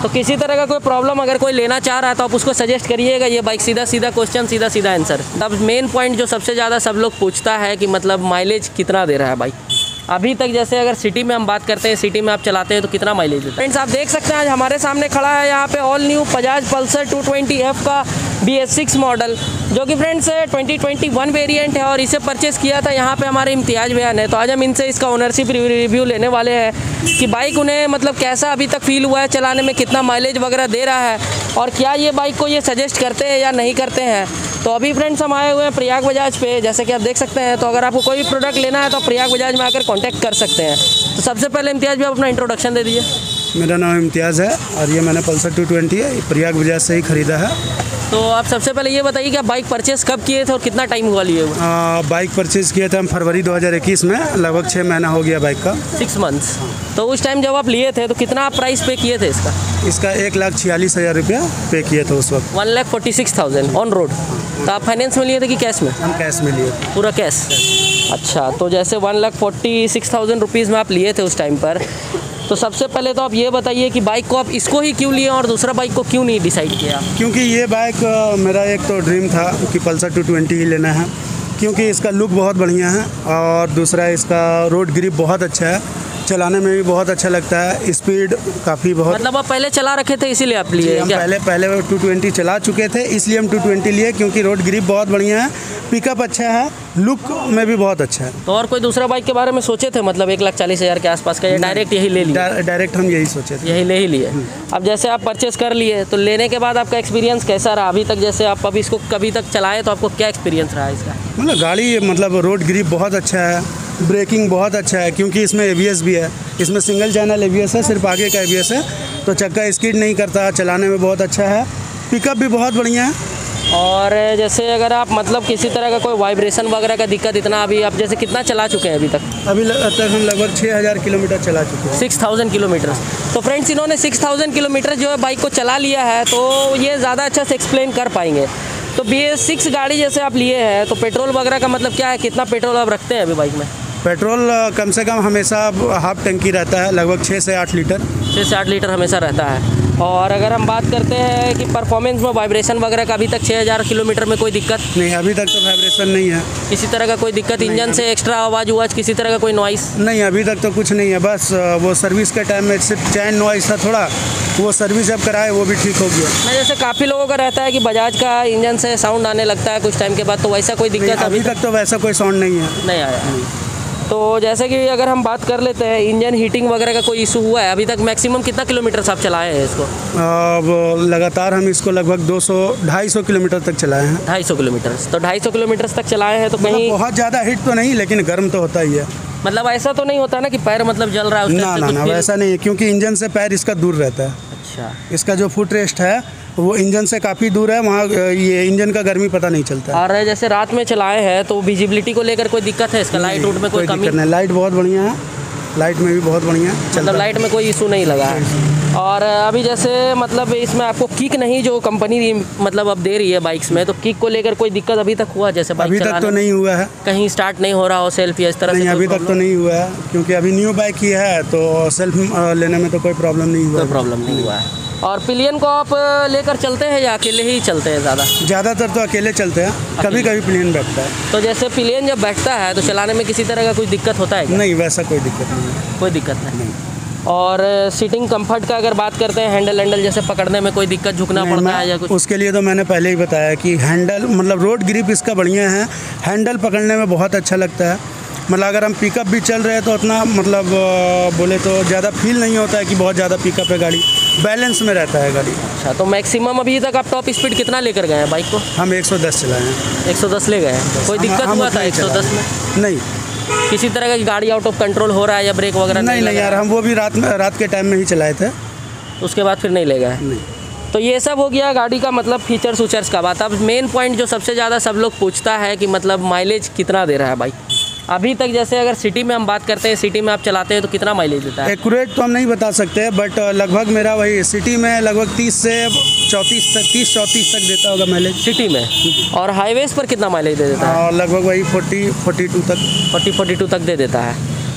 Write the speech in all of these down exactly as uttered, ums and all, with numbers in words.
तो किसी तरह का कोई प्रॉब्लम अगर कोई लेना चाह रहा है तो आप उसको सजेस्ट करिएगा ये बाइक। सीधा सीधा क्वेश्चन, सीधा सीधा आंसर। अब मेन पॉइंट जो सबसे ज़्यादा सब लोग पूछता है कि मतलब माइलेज कितना दे रहा है बाइक अभी तक। जैसे अगर सिटी में हम बात करते हैं, सिटी में आप चलाते हैं तो कितना माइलेज देता है। फ्रेंड्स आप देख सकते हैं आज हमारे सामने खड़ा है यहाँ पे all new Bajaj Pulsar two twenty F का बी एस सिक्स मॉडल, जो कि friends twenty twenty one variant है और इसे परचेस किया था यहाँ पे हमारे इम्तियाज़ भैया ने। तो आज हम इनसे इसका ओनरशिप रिव्यू लेने वाले हैं कि बाइक उन्हें मतलब कैसा अभी तक फील हुआ है चलाने में, कितना माइलेज वगैरह दे रहा है और क्या ये बाइक को ये सजेस्ट करते हैं या नहीं करते हैं। तो अभी फ्रेंड्स हम आए हुए हैं प्रयाग बजाज पे, जैसे कि आप देख सकते हैं। तो अगर आपको कोई भी प्रोडक्ट लेना है तो आप प्रयाग बजाज में आकर कांटेक्ट कर सकते हैं। तो सबसे पहले इम्तियाज़ भी आप अपना इंट्रोडक्शन दे दीजिए। मेरा नाम इम्तियाज़ है और ये मैंने पल्सर टू ट्वेंटी है प्रयाग बजाज से ही ख़रीदा है। तो आप सबसे पहले ये बताइए कि आप बाइक परचेज़ कब किए थे और कितना टाइम हुआ लिए हुए? बाइक परचेज़ किए थे हम फरवरी दो हज़ार इक्कीस में, लगभग छः महीना हो गया बाइक का। Six months. तो उस टाइम जब आप लिए थे तो कितना आप प्राइस पे किए थे इसका? इसका एक लाख छियालीस हज़ार रुपया पे किए थे उस वक्त। One lakh forty six thousand on road. तो आप फाइनेंस में लिए थे कि कैश में? हम कैश में लिए। पूरा कैश? अच्छा, तो जैसे one lakh forty six thousand rupees में आप लिए थे उस टाइम पर, तो सबसे पहले तो आप ये बताइए कि बाइक को आप इसको ही क्यों लिए और दूसरा बाइक को क्यों नहीं डिसाइड किया? क्योंकि ये बाइक मेरा एक तो ड्रीम था कि पल्सर टू ट्वेंटी ही लेना है, क्योंकि इसका लुक बहुत बढ़िया है और दूसरा इसका रोड ग्रिप बहुत अच्छा है, चलाने में भी बहुत अच्छा लगता है, स्पीड काफ़ी बहुत। मतलब आप पहले चला रखे थे इसीलिए आप लिए? हम पहले पहले टू ट्वेंटी चला चुके थे इसलिए हम टू ट्वेंटी लिए, क्योंकि रोड ग्रिप बहुत बढ़िया है, पिकअप अच्छा है, लुक में भी बहुत अच्छा है। तो और कोई दूसरा बाइक के बारे में सोचे थे मतलब एक लाख चालीस हज़ार के आसपास का, या डायरेक्ट यही ले लिया? डायरेक्ट हम यही सोचे थे, यही ले ही लिए। अब जैसे आप परचेस कर लिए तो लेने के बाद आपका एक्सपीरियंस कैसा रहा अभी तक? जैसे आप अभी इसको कभी तक चलाए तो आपको क्या एक्सपीरियंस रहा इसका? मतलब गाड़ी मतलब रोड ग्रिप बहुत अच्छा है, ब्रेकिंग बहुत अच्छा है, क्योंकि इसमें ए बी एस भी है, इसमें single channel A B S है, सिर्फ आगे का ए बी एस है, तो चक्का स्किड नहीं करता, चलाने में बहुत अच्छा है, पिकअप भी बहुत बढ़िया है। और जैसे अगर आप मतलब किसी तरह का कोई वाइब्रेशन वगैरह का दिक्कत इतना अभी आप जैसे कितना चला चुके हैं अभी तक? अभी तक हम लगभग छः हज़ार किलोमीटर चला चुके हैं। Six thousand kilometre. तो फ्रेंड्स इन्होंने सिक्स थाउजेंड किलोमीटर जो है बाइक को चला लिया है, तो ये ज़्यादा अच्छा से एक्सप्लेन कर पाएंगे। तो बी एस सिक्स गाड़ी जैसे आप लिए हैं तो पेट्रोल वगैरह का मतलब क्या है, कितना पेट्रोल आप रखते हैं अभी बाइक में? पेट्रोल कम से कम हमेशा हाफ टंकी रहता है, लगभग छः से आठ लीटर। छः से आठ लीटर हमेशा रहता है। और अगर हम बात करते हैं कि परफॉर्मेंस में वाइब्रेशन वगैरह का अभी तक छः हज़ार किलोमीटर में कोई दिक्कत नहीं? अभी तक तो वाइब्रेशन नहीं है, किसी तरह का कोई दिक्कत, इंजन से एक्स्ट्रा आवाज़ उवाज किसी तरह का कोई नॉइस? नहीं, अभी तक तो कुछ नहीं है। बस वो सर्विस के टाइम में सिर्फ चैन नॉइस था थोड़ा, वो सर्विस जब कराए वो भी ठीक हो गया। मैं जैसे काफ़ी लोगों का रहता है कि बजाज का इंजन से साउंड आने लगता है कुछ टाइम के बाद, तो वैसा कोई दिक्कत? अभी तक तो वैसा कोई साउंड नहीं है, नहीं आया। तो जैसे कि अगर हम बात कर लेते हैं इंजन हीटिंग वगैरह का कोई इशू हुआ है अभी तक? मैक्सिमम कितना किलोमीटर आप चलाए हैं इसको? अब लगातार हम इसको लगभग दो सौ ढाई सौ किलोमीटर तक चलाए हैं। ढाई सौ किलोमीटर तो ढाई सौ किलोमीटर तक चलाए हैं तो कहीं बहुत ज़्यादा हिट तो नहीं, लेकिन गर्म तो होता ही है। मतलब ऐसा तो नहीं होता ना कि पैर मतलब जल रहा है? ना ना ना, वैसा नहीं है, क्योंकि इंजन से पैर इसका दूर रहता है। अच्छा। इसका जो फुट रेस्ट है वो इंजन से काफ़ी दूर है, वहाँ ये इंजन का गर्मी पता नहीं चलता है। और जैसे रात में चलाए हैं तो विजिबिलिटी को लेकर कोई दिक्कत है इसका? लाइट रूट में कोई कमी नहीं? लाइट बहुत बढ़िया है, लाइट में भी बहुत बढ़िया है, मतलब लाइट में कोई इशू नहीं लगा है। और अभी जैसे मतलब इसमें आपको किक नहीं जो कंपनी मतलब अब दे रही है बाइक्स में, तो किक को लेकर कोई दिक्कत अभी तक हुआ? जैसे बाइक अभी तक तो नहीं हुआ है, कहीं स्टार्ट नहीं हो रहा हो सेल्फ या इस तरह? नहीं, अभी तक तो नहीं हुआ है, क्योंकि अभी न्यू बाइक ही है तो सेल्फ लेने में तो कोई प्रॉब्लम नहीं हुआ। कोई प्रॉब्लम नहीं हुआ है। और पिलियन को आप लेकर चलते हैं या अकेले ही चलते हैं ज़्यादा? ज़्यादातर तो अकेले चलते हैं, कभी कभी पिलियन बैठता है। तो जैसे पिलियन जब बैठता है तो चलाने में किसी तरह का कोई दिक्कत होता है क्या? नहीं, वैसा कोई दिक्कत नहीं है। कोई दिक्कत नहीं। और सीटिंग कंफर्ट का अगर बात करते हैं, हैंडल हैंडल जैसे पकड़ने में कोई दिक्कत, झुकना पड़ता है या कुछ? उसके लिए तो मैंने पहले ही बताया कि हैंडल मतलब रोड ग्रिप इसका बढ़िया है, हैंडल पकड़ने में बहुत अच्छा लगता है। मतलब अगर हम पिकअप भी चल रहे हैं तो उतना मतलब बोले तो ज़्यादा फील नहीं होता है कि बहुत ज़्यादा पिकअप है, गाड़ी बैलेंस में रहता है गाड़ी। अच्छा, तो मैक्सिमम अभी तक आप टॉप स्पीड कितना लेकर गए हैं बाइक को? हम एक सौ दस चलाए हैं। एक सौ दस ले गए हैं? कोई दिक्कत हुआ था एक सौ दस में? नहीं। किसी तरह की गाड़ी आउट ऑफ कंट्रोल हो रहा है या ब्रेक वगैरह? नहीं नहीं यार, हम वो भी रात में रात के टाइम में ही चलाए थे, उसके बाद फिर नहीं ले गए? नहीं। तो ये सब हो गया गाड़ी का मतलब फीचर्स उचर्स का बात। अब मेन पॉइंट जो सबसे ज़्यादा सब लोग पूछता है कि मतलब माइलेज कितना दे रहा है बाइक अभी तक? जैसे अगर सिटी में हम बात करते हैं, सिटी में आप चलाते हैं तो कितना माइलेज देता है? एक्यूरेट तो हम नहीं बता सकते, बट लगभग मेरा वही सिटी में लगभग तीस से चौंतीस तक तीस चौंतीस तक देता होगा माइलेज सिटी में। और हाईवेज पर कितना माइलेज दे देता है? और लगभग वही फोर्टी फोर्टी टू तक फोर्टी फोर्टी टू तक दे देता है।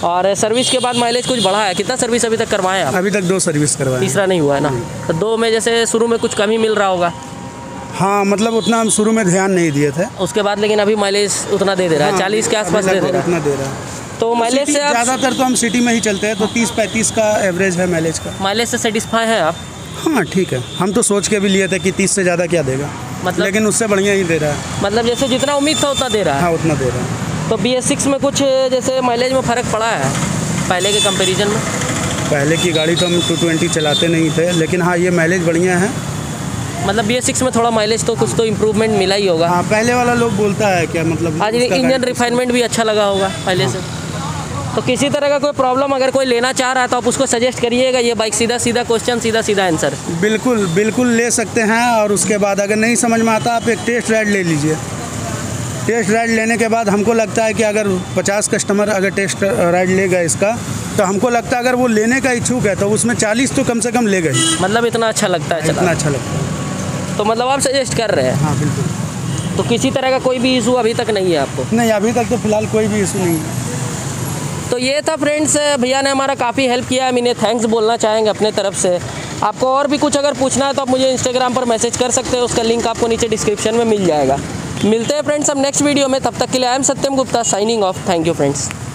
और सर्विस के बाद माइलेज कुछ बढ़ा है? कितना सर्विस अभी तक करवाए आप? अभी तक दो सर्विस करवाए हैं। तीसरा नहीं हुआ है ना? तो दो में जैसे शुरू में कुछ कमी मिल रहा होगा। हाँ, मतलब उतना हम शुरू में ध्यान नहीं दिए थे। उसके बाद लेकिन अभी माइलेज उतना दे दे रहा है, हाँ, चालीस के अभी आसपास दे दे लगभग रहा है। उतना दे रहा है। तो माइलेज से आप ज़्यादातर तो हम सिटी में ही चलते हैं, तो तीस पैंतीस का एवरेज है माइलेज का। माइलेज से सेटिस्फाई हैं आप? हाँ ठीक है, हम तो सोच के भी लिए थे कि तीस से ज़्यादा क्या देगा, मतलब लेकिन उससे बढ़िया ही दे रहा है। मतलब जैसे जितना उम्मीद था उतना दे रहा है। हाँ, उतना दे रहा है। तो बी एस सिक्स में कुछ जैसे माइलेज में फ़र्क पड़ा है पहले के कंपैरिजन में? पहले की गाड़ी तो हम टू ट्वेंटी चलाते नहीं थे, लेकिन हाँ ये माइलेज बढ़िया है। मतलब बी एस सिक्स में थोड़ा माइलेज तो कुछ तो इम्प्रूवमेंट मिला ही होगा। हाँ, पहले वाला लोग बोलता है क्या, मतलब आज उसका इंजन गाड़ी- रिफाइनमेंट भी अच्छा लगा होगा पहले से। तो किसी तरह का कोई प्रॉब्लम अगर कोई लेना चाह रहा है तो आप उसको सजेस्ट करिएगा, ये बाइक सीधा सीधा क्वेश्चन सीधा सीधा आंसर। बिल्कुल बिल्कुल ले सकते हैं। और उसके बाद अगर नहीं समझ में आता, आप एक टेस्ट राइड ले लीजिए। टेस्ट राइड लेने के बाद हमको लगता है कि अगर पचास कस्टमर अगर टेस्ट राइड लेगा इसका, तो हमको लगता है अगर वो लेने का इच्छुक है तो उसमें चालीस तो कम से कम लेगा ही। मतलब इतना अच्छा लगता है इतना चला, अच्छा लगता है। तो मतलब आप सजेस्ट कर रहे हैं? हाँ बिल्कुल। तो किसी तरह का कोई भी इशू अभी तक नहीं है आपको? नहीं, अभी तक तो फिलहाल कोई भी इशू नहीं है। तो ये था फ्रेंड्स, भैया ने हमारा काफ़ी हेल्प किया, हम इन्हें थैंक्स बोलना चाहेंगे अपने तरफ से। आपको और भी कुछ अगर पूछना है तो आप मुझे इंस्टाग्राम पर मैसेज कर सकते हो, उसका लिंक आपको नीचे डिस्क्रिप्शन में मिल जाएगा। मिलते हैं फ्रेंड्स हम नेक्स्ट वीडियो में, तब तक के लिए I am Satyam Gupta signing off. Thank you friends.